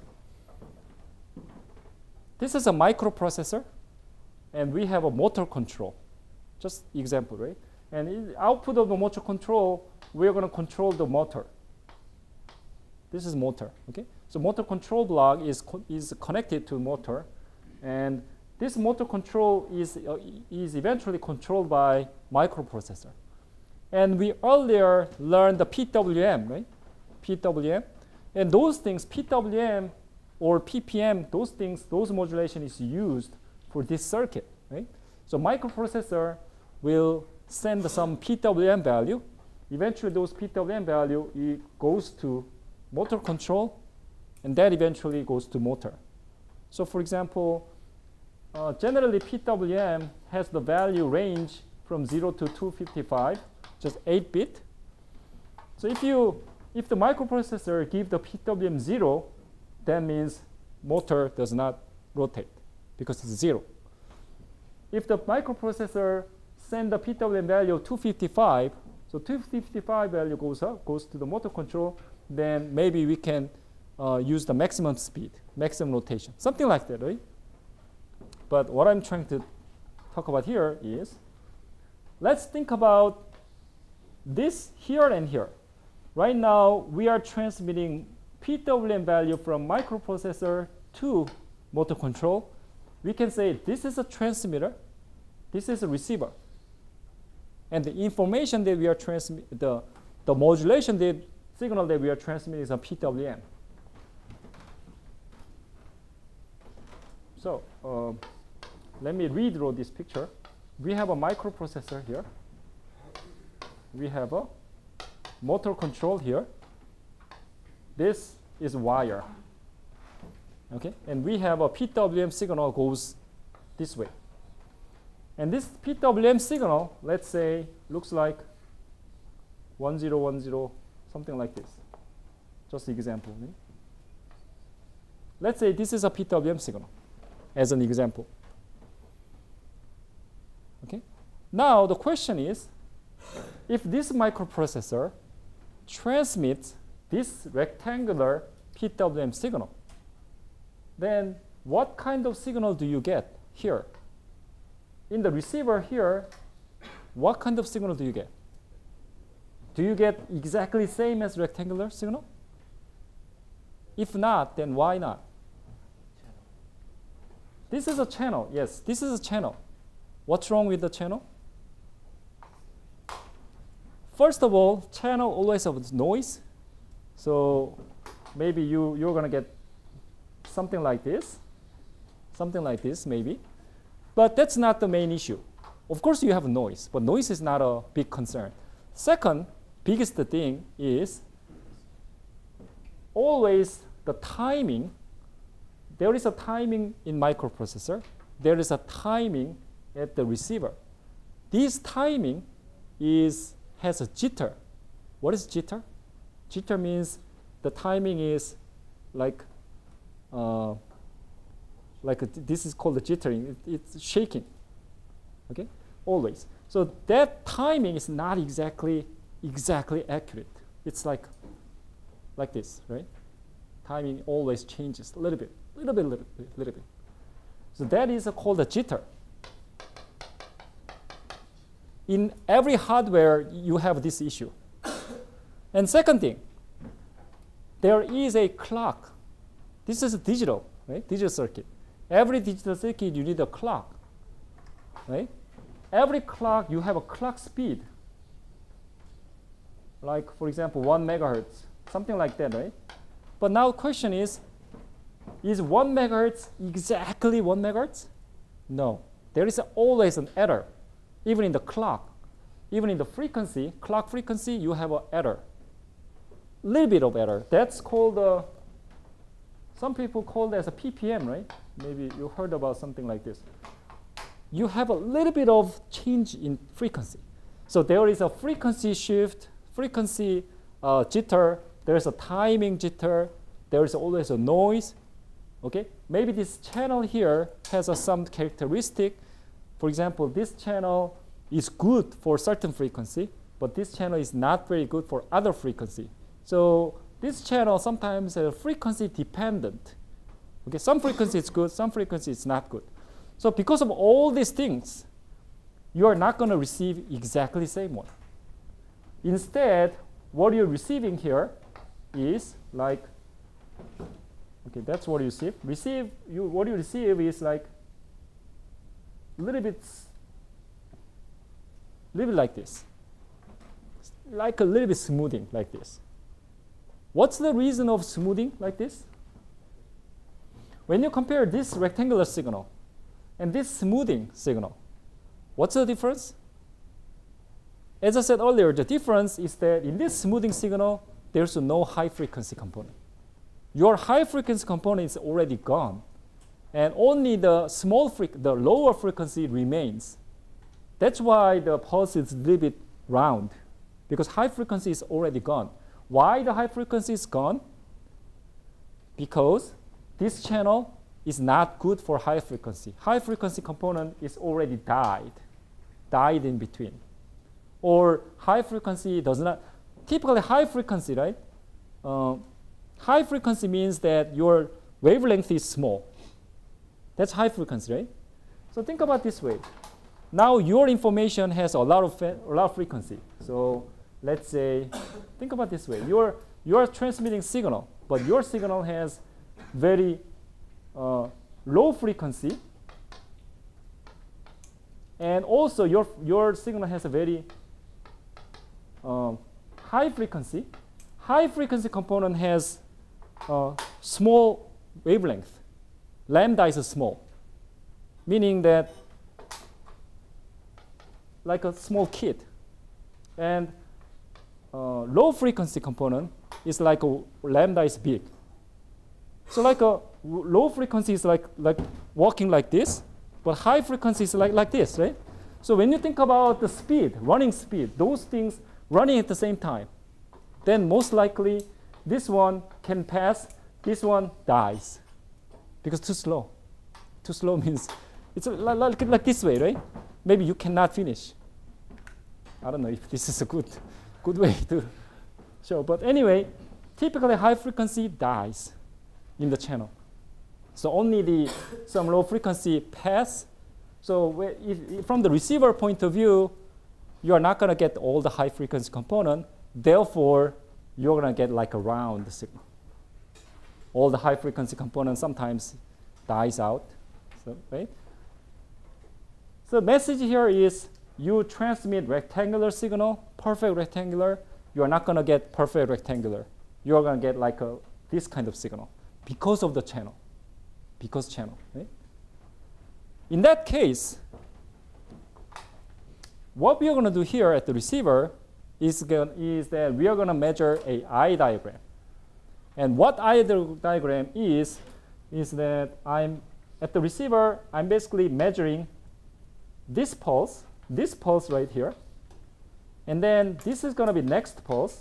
Speaker 1: This is a microprocessor, and we have a motor control. Just example, right? And in the output of the motor control, we're going to control the motor. This is motor, okay? So motor control block is connected to motor, and this motor control is eventually controlled by microprocessor. And we earlier learned the PWM, right? PWM. And those things, PWM or PPM, those things, those modulation is used for this circuit, right? So microprocessor will send some PWM value. Eventually, those PWM value it goes to motor control, and that eventually goes to motor. So for example, generally PWM has the value range from 0 to 255. Just 8-bit. So if the microprocessor give the PWM 0, that means motor does not rotate because it's 0. If the microprocessor send the PWM value of 255, so 255 value goes to the motor control, then maybe we can use the maximum speed, maximum rotation, something like that, right? But what I'm trying to talk about here is, let's think about this here and here. Right now, we are transmitting PWM value from microprocessor to motor control. We can say this is a transmitter, this is a receiver. And the information that we are transmitting, the modulation signal that we are transmitting is a PWM. So let me redraw this picture. We have a microprocessor here. We have a motor control here. This is wire. Okay, and we have a PWM signal goes this way. And this PWM signal, let's say, looks like 1010, something like this. Just an example. Right? Let's say this is a PWM signal, as an example. Okay. Now the question is, if this microprocessor transmits this rectangular PWM signal, then what kind of signal do you get here? In the receiver here, what kind of signal do you get? Do you get exactly same as rectangular signal? If not, then why not? This is a channel. Yes, this is a channel. What's wrong with the channel? First of all, channel always has noise. So maybe you're going to get something like this maybe. But that's not the main issue. Of course you have noise, but noise is not a big concern. Second, biggest thing is always the timing, there is a timing in microprocessor. There is a timing at the receiver. This timing has a jitter. What is jitter? Jitter means the timing is like this is called the jittering. It's shaking. Okay, always. So that timing is not exactly accurate. It's like this, right? Timing always changes a little bit. So that is called a jitter. In every hardware, you have this issue. And second thing, there is a clock. This is a digital, right? Digital circuit. Every digital circuit, you need a clock, right? Every clock, you have a clock speed. Like, for example, 1 megahertz, something like that, right? But now the question is 1 megahertz exactly 1 megahertz? No. There is always an error. Even in the clock, even in the frequency, clock frequency, you have an error. Little bit of error. That's called, some people call that as a PPM, right? Maybe you heard about something like this. You have a little bit of change in frequency. So there is a frequency shift, frequency jitter. There is a timing jitter. There is always a noise. Okay? Maybe this channel here has some characteristic. For example, this channel is good for certain frequency, but this channel is not very good for other frequency. So this channel sometimes is frequency dependent. Okay, some frequency is good, some frequency is not good. So because of all these things, you are not going to receive exactly the same one. Instead, what you're receiving here is like, okay, that's what you receive. What you receive is like a little bit like this, like a little bit smoothing like this. What's the reason of smoothing like this? When you compare this rectangular signal and this smoothing signal, what's the difference? As I said earlier, the difference is that in this smoothing signal, there's no high frequency component. Your high frequency component is already gone, and only the lower frequency remains. That's why the pulse is a little bit round, because high frequency is already gone. Why the high frequency is gone? Because this channel is not good for high frequency. High frequency component is already died in between. Or high frequency does not, typically high frequency, right? High frequency means that your wavelength is small. That's high frequency, right? So think about this way. Now your information has a lot of frequency. So let's say, think about this way. You're transmitting signal, but your signal has very low frequency, and also your signal has a very high frequency. High frequency component has small wavelength. Lambda is small, meaning that like a small kid. And low frequency component is like lambda is big. So like a low frequency is like walking like this, but high frequency is like this, right? So when you think about the speed, running speed, those things running at the same time, then most likely this one can pass, this one dies, because too slow. Too slow means it's like this way, right? Maybe you cannot finish. I don't know if this is a good way to show, but anyway, typically high frequency dies in the channel. So only some low frequency pass. So if from the receiver point of view, you are not going to get all the high frequency component. Therefore, you're going to get like a round signal. All the high frequency component sometimes dies out. So, right? So the message here is you transmit rectangular signal, perfect rectangular. You are not going to get perfect rectangular. You are going to get like this kind of signal because of the channel. Because channel. Right? In that case, what we are going to do here at the receiver is that we are going to measure a eye diagram. And what eye diagram is that I'm at the receiver, I'm basically measuring this pulse right here. And then this is going to be next pulse.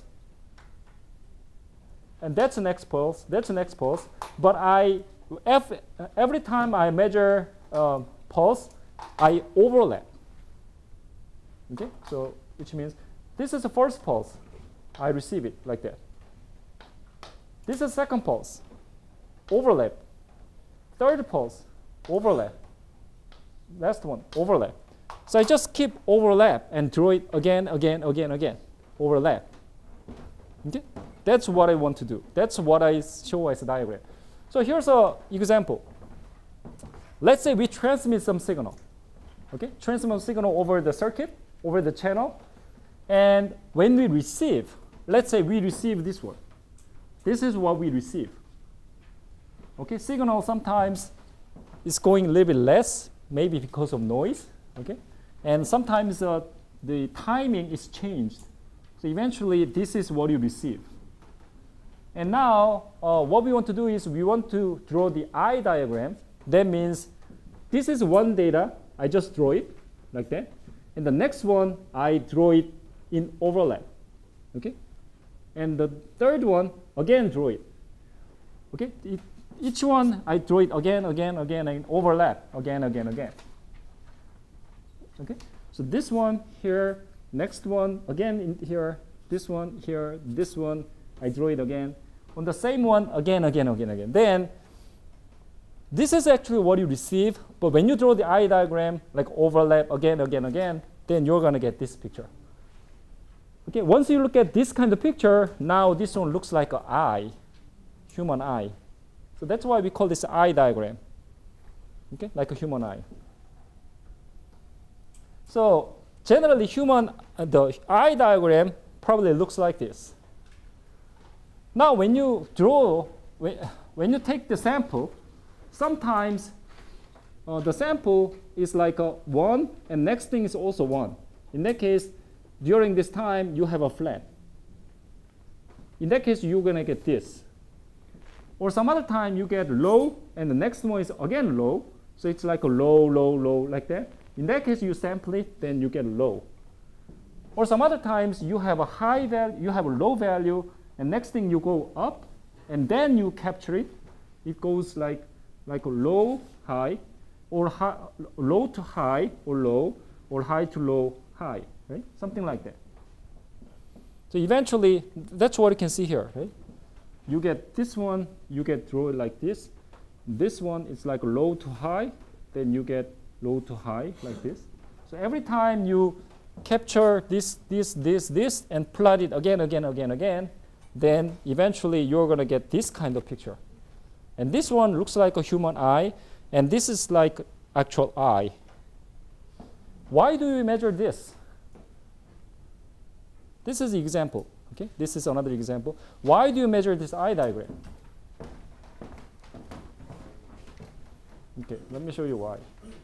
Speaker 1: And that's the next pulse, that's the next pulse. But every time I measure pulse, I overlap. Okay, so which means this is the first pulse. I receive it like that. This is second pulse, overlap. Third pulse, overlap. Last one, overlap. So I just keep overlap and draw it again, overlap. Okay, that's what I want to do. That's what I show as a diagram. So here's an example. Let's say we transmit some signal. Okay, transmit signal over the circuit, over the channel, and when we receive, let's say we receive this one. This is what we receive. Okay, signal sometimes is going a little bit less, maybe because of noise. Okay, and sometimes the timing is changed. So eventually, this is what you receive. And now, what we want to do is we want to draw the eye diagram. That means this is one data. I just draw it like that. And the next one, I draw it in overlap. Okay, and the third one, again, draw it. Okay, each one, I draw it again, and overlap again. Okay, so this one here, next one, again in here, this one here, this one, I draw it again. On the same one, again. Then, this is actually what you receive, but when you draw the eye diagram, like overlap again, then you're gonna get this picture. Okay, once you look at this kind of picture, now this one looks like an eye, human eye. So that's why we call this eye diagram. Okay, like a human eye. So generally, the eye diagram probably looks like this. Now, when you draw, when you take the sample, sometimes the sample is like a 1, and next thing is also 1. In that case, during this time, you have a flat. In that case, you're going to get this. Or some other time, you get low, and the next one is again low. So it's like a low, like that. In that case, you sample it, then you get low. Or some other times, you have a high value, you have a low value, and next thing you go up, and then you capture it. It goes like a low, high, or low to high, or low, or high to low, high, right? Something like that. So eventually, that's what you can see here, right? You get this one, you get draw it like this. This one is like low to high, then you get low to high like this. So every time you capture this, and plot it again, then eventually you're going to get this kind of picture. And this one looks like a human eye, and this is like actual eye. Why do we measure this? This is the example. Okay, this is another example. Why do you measure this eye diagram? Okay, let me show you why.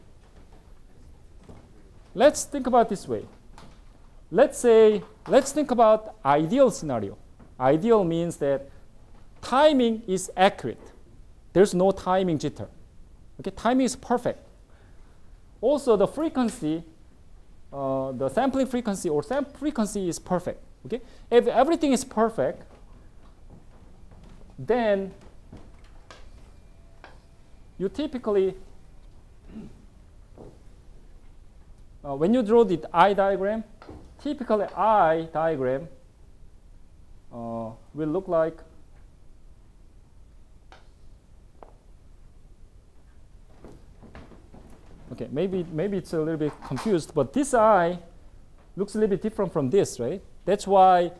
Speaker 1: Let's think about this way. Let's think about ideal scenario. Ideal means that timing is accurate. There's no timing jitter. Okay, timing is perfect. Also, the frequency, the sampling frequency or sample frequency is perfect. Okay, if everything is perfect, then you typically, when you draw the eye diagram, typically eye diagram will look like okay, maybe it's a little bit confused, but this eye looks a little bit different from this, right? That's why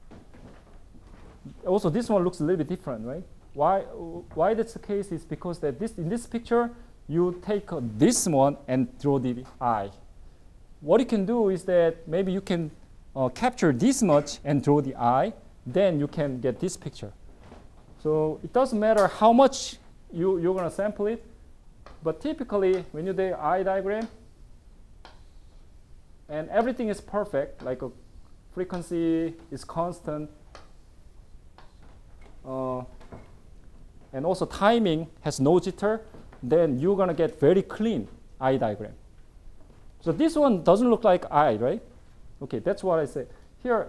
Speaker 1: also this one looks a little bit different, right? Why that's the case is because that in this picture you take this one and draw the eye. What you can do is that maybe you can capture this much and draw the eye, then you can get this picture. So it doesn't matter how much you're going to sample it, but typically when you do the eye diagram and everything is perfect, like a frequency is constant, and also timing has no jitter, then you're going to get very clean eye diagram. So this one doesn't look like eye, right? Okay, that's what I say. Here,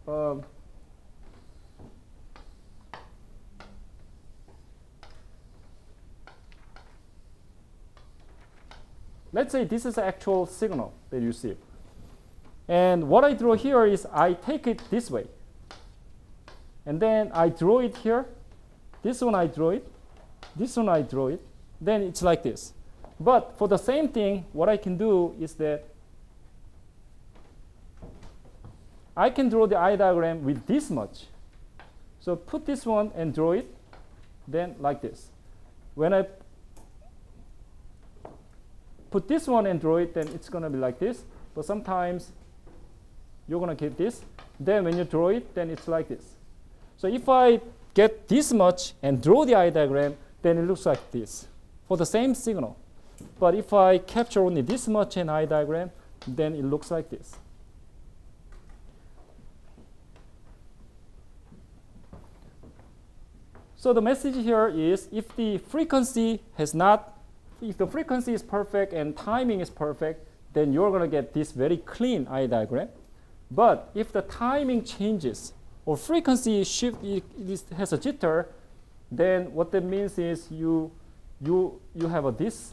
Speaker 1: let's say this is the actual signal that you see. And what I draw here is I take it this way. And then I draw it here. This one I draw it. This one I draw it. Then it's like this. But for the same thing, what I can do is that I can draw the eye diagram with this much. So put this one and draw it, then like this. When I put this one and draw it, then it's going to be like this. But sometimes you're going to get this. Then when you draw it, then it's like this. So if I get this much and draw the eye diagram, then it looks like this for the same signal. But if I capture only this much in eye diagram, then it looks like this. So the message here is if the frequency is perfect and timing is perfect, then you're going to get this very clean eye diagram. But if the timing changes or frequency shift has a jitter, then what that means is you have a this.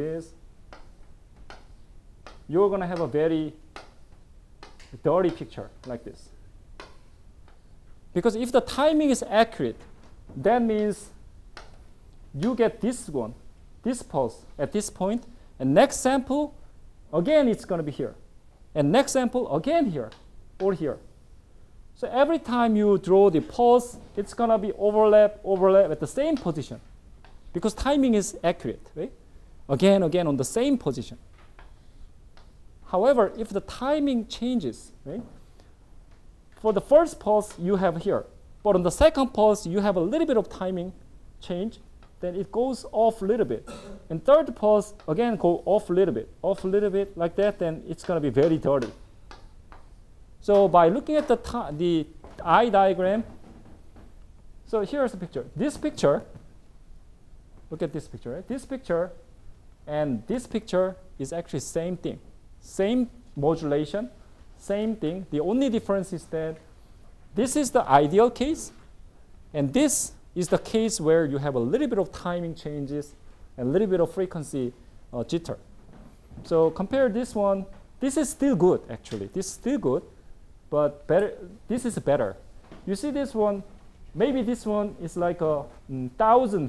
Speaker 1: You're going to have a very dirty picture like this. Because if the timing is accurate, that means you get this one, this pulse at this point, and next sample, again, it's going to be here. And next sample, again here, or here. So every time you draw the pulse, it's going to be overlap at the same position. Because timing is accurate, right? Again on the same position. However, if the timing changes, right? For the first pulse, you have here. But on the second pulse, you have a little bit of timing change. Then it goes off a little bit. And third pulse, again, go off a little bit like that, then it's going to be very dirty. So by looking at the eye diagram, so here's the picture. This picture, look at this picture, right? This picture and this picture is actually same thing. Same modulation, same thing. The only difference is that this is the ideal case, and this is the case where you have a little bit of timing changes and a little bit of frequency jitter. So compare this one. This is still good, actually. This is still good, but better. This is better. You see this one, maybe this one is like a 1,000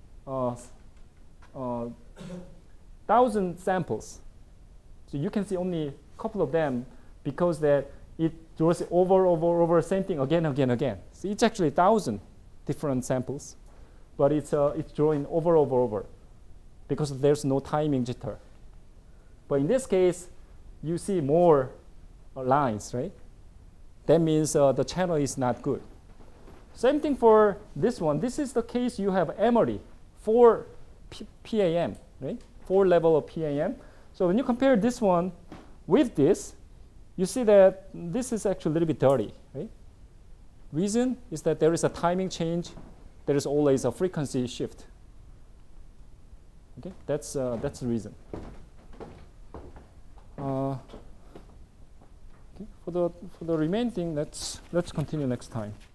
Speaker 1: samples. So you can see only a couple of them because that it draws over, same thing again. So it's actually 1,000 different samples, but it's drawing over because there's no timing jitter. But in this case, you see more lines, right? That means the channel is not good. Same thing for this one. This is the case you have Emory, 4 PAM, right? 4 level of PAM. So when you compare this one with this, you see that this is actually a little bit dirty, right? Reason is that there is a timing change. There is always a frequency shift. Okay, that's the reason. Okay, for the remaining thing, let's continue next time.